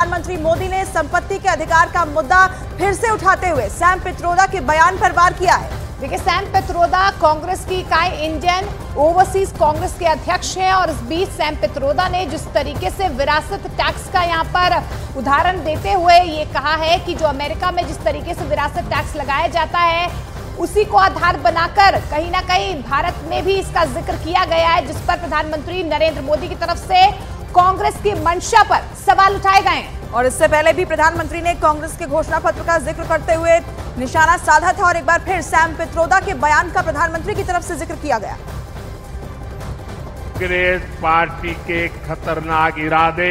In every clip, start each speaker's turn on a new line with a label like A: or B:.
A: प्रधानमंत्री मोदी ने संपत्ति के अधिकार का मुद्दा फिर से उठाते हुए सैम पित्रोदा के बयान पर वार किया है।
B: देखिए, सैम पित्रोदा कांग्रेस की इकाई इंडियन ओवरसीज कांग्रेस के अध्यक्ष हैं और इस बीच सैम पित्रोदा ने जिस तरीके से विरासत टैक्स का यहां पर उदाहरण देते हुए ये कहा है कि जो अमेरिका में जिस तरीके से विरासत टैक्स लगाया जाता है उसी को आधार बनाकर कहीं ना कहीं भारत में भी इसका जिक्र किया गया है, जिस पर प्रधानमंत्री नरेंद्र मोदी की तरफ से कांग्रेस की मंशा पर सवाल उठाए गए हैं।
A: और इससे पहले भी प्रधानमंत्री ने कांग्रेस के घोषणा पत्र का जिक्र करते हुए निशाना साधा था और एक बार फिर सैम पित्रोदा के बयान का प्रधानमंत्री की तरफ से जिक्र किया गया।
C: कांग्रेस पार्टी के खतरनाक इरादे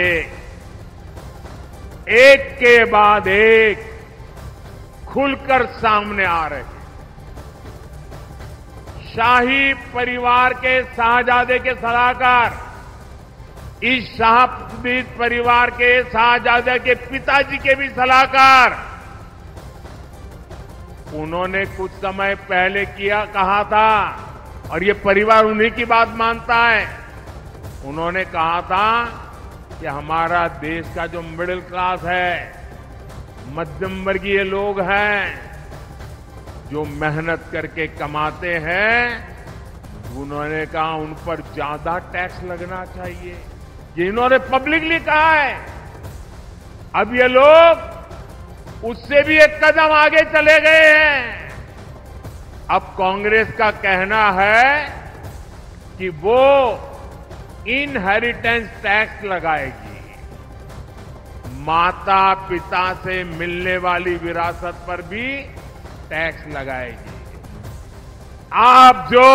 C: एक के बाद एक खुलकर सामने आ रहे हैं। शाही परिवार के शाहजादे के सलाहकार, इस शाहबीद परिवार के शाहजादे के पिताजी के भी सलाहकार, उन्होंने कुछ समय पहले कहा था और ये परिवार उन्हीं की बात मानता है। उन्होंने कहा था कि हमारा देश का जो मिडिल क्लास है, मध्यम वर्गीय लोग हैं, जो मेहनत करके कमाते हैं, उन्होंने कहा उन पर ज्यादा टैक्स लगना चाहिए। ये इन्होंने पब्लिकली कहा है। अब ये लोग उससे भी एक कदम आगे चले गए हैं। अब कांग्रेस का कहना है कि वो इनहेरिटेंस टैक्स लगाएगी, माता पिता से मिलने वाली विरासत पर भी टैक्स लगाएगी। आप जो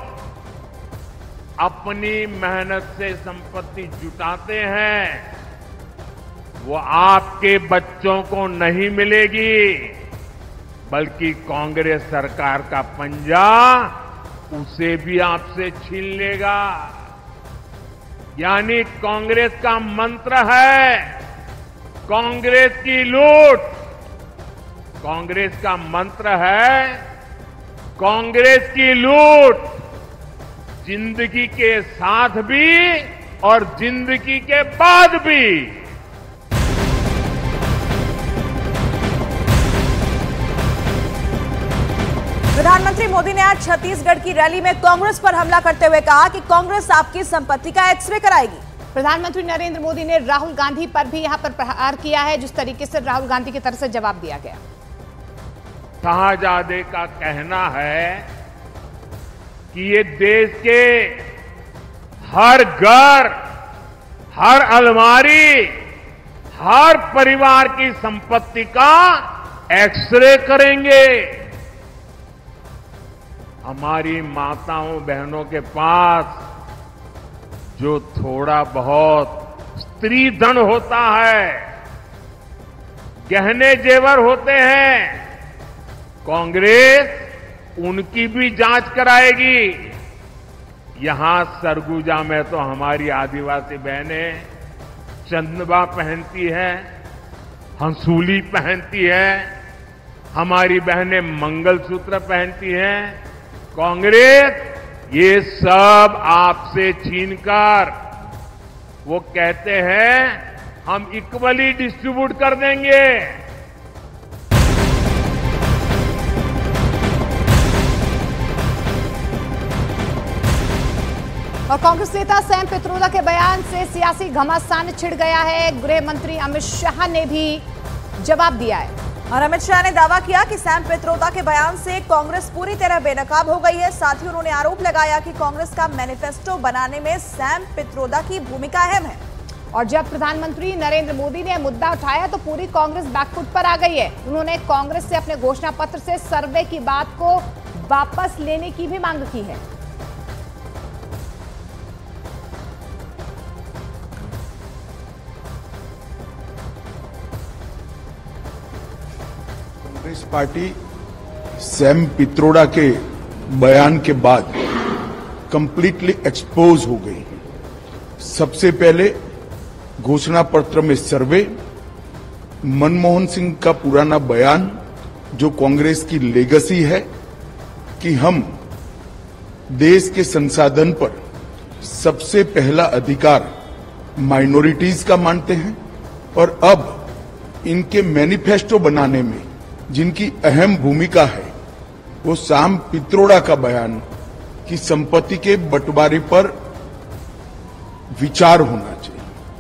C: अपनी मेहनत से संपत्ति जुटाते हैं वो आपके बच्चों को नहीं मिलेगी, बल्कि कांग्रेस सरकार का पंजा उसे भी आपसे छीन लेगा। यानी कांग्रेस का मंत्र है कांग्रेस की लूट। कांग्रेस का मंत्र है कांग्रेस की लूट, जिंदगी के साथ भी और जिंदगी के बाद भी।
A: प्रधानमंत्री मोदी ने आज छत्तीसगढ़ की रैली में कांग्रेस पर हमला करते हुए कहा कि कांग्रेस आपकी संपत्ति का एक्सरे कराएगी।
B: प्रधानमंत्री नरेंद्र मोदी ने राहुल गांधी पर भी यहां पर प्रहार किया है, जिस तरीके से राहुल गांधी की तरफ से जवाब दिया गया।
C: शाहजादे का कहना है कि ये देश के हर घर, हर अलमारी, हर परिवार की संपत्ति का एक्सरे करेंगे। हमारी माताओं बहनों के पास जो थोड़ा बहुत स्त्री धन होता है, गहने जेवर होते हैं, कांग्रेस उनकी भी जांच कराएगी। यहां सरगुजा में तो हमारी आदिवासी बहनें चंदवा पहनती है, हंसूली पहनती है, हमारी बहनें मंगलसूत्र पहनती हैं। कांग्रेस ये सब आपसे छीनकर वो कहते हैं हम इक्वली डिस्ट्रीब्यूट कर देंगे।
B: और कांग्रेस नेता सैम पित्रोदा के बयान से सियासी घमासान छिड़ गया है। गृह मंत्री अमित शाह ने भी जवाब दिया है
A: और अमित शाह ने दावा किया कि सैम पित्रोदा के बयान से कांग्रेस पूरी तरह बेनकाब हो गई है। साथ ही उन्होंने आरोप लगाया कि कांग्रेस का मैनिफेस्टो बनाने में सैम पित्रोदा की भूमिका अहम है।
B: और जब प्रधानमंत्री नरेंद्र मोदी ने मुद्दा उठाया तो पूरी कांग्रेस बैकफुट पर आ गई है। उन्होंने कांग्रेस से अपने घोषणा पत्र से सर्वे की बात को वापस लेने की भी मांग की है।
D: कांग्रेस पार्टी सैम पित्रोदा के बयान के बाद कंप्लीटली एक्सपोज हो गई। सबसे पहले घोषणा पत्र में सर्वे, मनमोहन सिंह का पुराना बयान जो कांग्रेस की लेगेसी है कि हम देश के संसाधन पर सबसे पहला अधिकार माइनॉरिटीज का मानते हैं, और अब इनके मैनिफेस्टो बनाने में जिनकी अहम भूमिका है वो सैम पित्रोड़ा का बयान कि संपत्ति के बंटवारे पर विचार होना चाहिए।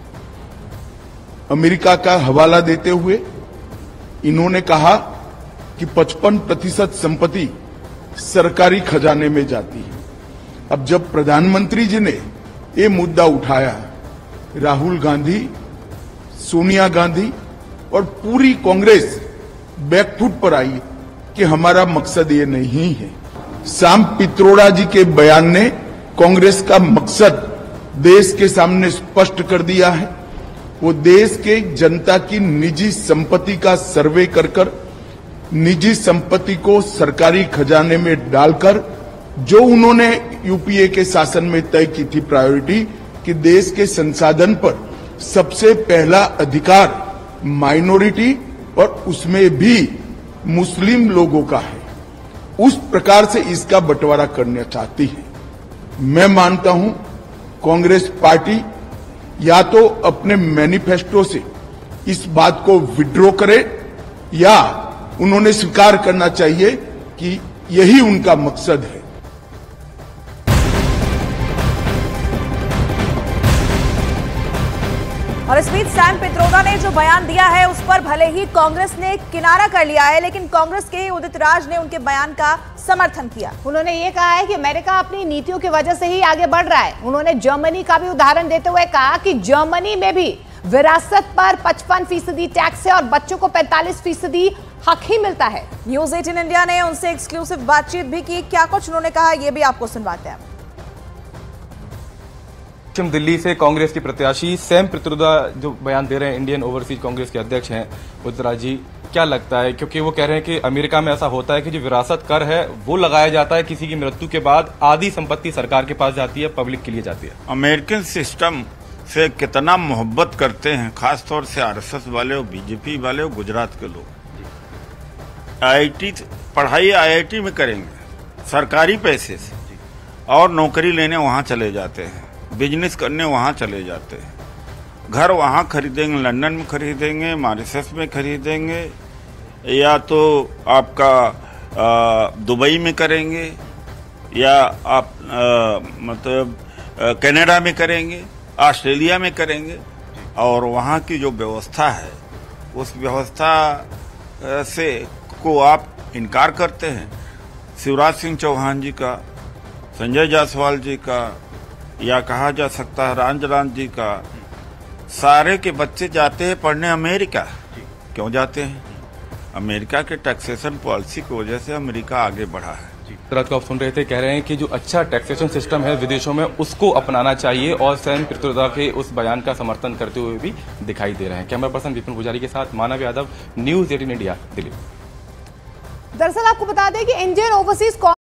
D: अमेरिका का हवाला देते हुए इन्होंने कहा कि 55% संपत्ति सरकारी खजाने में जाती है। अब जब प्रधानमंत्री जी ने ये मुद्दा उठाया, राहुल गांधी, सोनिया गांधी और पूरी कांग्रेस बैकफुट पर आई कि हमारा मकसद ये नहीं है। सैम पित्रोड़ा जी के बयान ने कांग्रेस का मकसद देश के सामने स्पष्ट कर दिया है। वो देश के जनता की निजी संपत्ति का सर्वे कर निजी संपत्ति को सरकारी खजाने में डालकर जो उन्होंने यूपीए के शासन में तय की थी प्रायोरिटी कि देश के संसाधन पर सबसे पहला अधिकार माइनॉरिटी और उसमें भी मुस्लिम लोगों का है, उस प्रकार से इसका बंटवारा करना चाहती है। मैं मानता हूं कांग्रेस पार्टी या तो अपने मैनिफेस्टो से इस बात को विड्रॉ करे या उन्होंने स्वीकार करना चाहिए कि यही उनका मकसद है।
A: और इस बीच सैम पित्रोदा ने जो बयान दिया है उस पर भले ही कांग्रेस ने किनारा कर लिया है, लेकिन कांग्रेस के ही उदित राज ने उनके बयान का समर्थन किया।
B: उन्होंने ये कहा है कि अमेरिका अपनी नीतियों की वजह से ही आगे बढ़ रहा है। उन्होंने जर्मनी का भी उदाहरण देते हुए कहा कि जर्मनी में भी विरासत पर 55% टैक्स है और बच्चों को 45% हक ही मिलता है।
A: न्यूज 18 इंडिया ने उनसे एक्सक्लूसिव बातचीत भी की। क्या कुछ उन्होंने कहा ये भी आपको सुनवाते हैं।
E: पश्चिम दिल्ली से कांग्रेस के प्रत्याशी सैम पित्रोदा जो बयान दे रहे हैं, इंडियन ओवरसीज कांग्रेस के अध्यक्ष हैं उदित जी, क्या लगता है? क्योंकि वो कह रहे हैं कि अमेरिका में ऐसा होता है कि जो विरासत कर है वो लगाया जाता है, किसी की मृत्यु के बाद आधी संपत्ति सरकार के पास जाती है, पब्लिक के लिए जाती है।
F: अमेरिकन सिस्टम से कितना मोहब्बत करते हैं, खासतौर से आरएसएस वाले और बीजेपी वाले और गुजरात के लोग। आईआईटी पढ़ाई आईआईटी में करेंगे सरकारी पैसे से और नौकरी लेने वहां चले जाते हैं, बिजनेस करने वहां चले जाते हैं, घर वहां खरीदेंगे, लंदन में खरीदेंगे, मॉरिशस में खरीदेंगे, या तो आपका दुबई में करेंगे या आप मतलब कनाडा में करेंगे, ऑस्ट्रेलिया में करेंगे। और वहां की जो व्यवस्था है उस व्यवस्था से को आप इनकार करते हैं। शिवराज सिंह चौहान जी का, संजय जायसवाल जी का, या कहा जा सकता है रामजलान जी का, सारे के बच्चे जाते हैं पढ़ने अमेरिका। क्यों जाते हैं? अमेरिका के टैक्सेशन पॉलिसी की वजह से अमेरिका आगे बढ़ा है।
E: रात को आप सुन रहे थे, कह रहे हैं कि जो अच्छा टैक्सेशन सिस्टम है विदेशों में उसको अपनाना चाहिए और सैम पित्रोदा के उस बयान का समर्थन करते हुए भी दिखाई दे रहे हैं। कैमरा पर्सन विपिन पुजारी के साथ मानव यादव, न्यूज 18 इंडिया, दिल्ली।
B: दरअसल आपको बता दें कि इंडियन ओवरसीज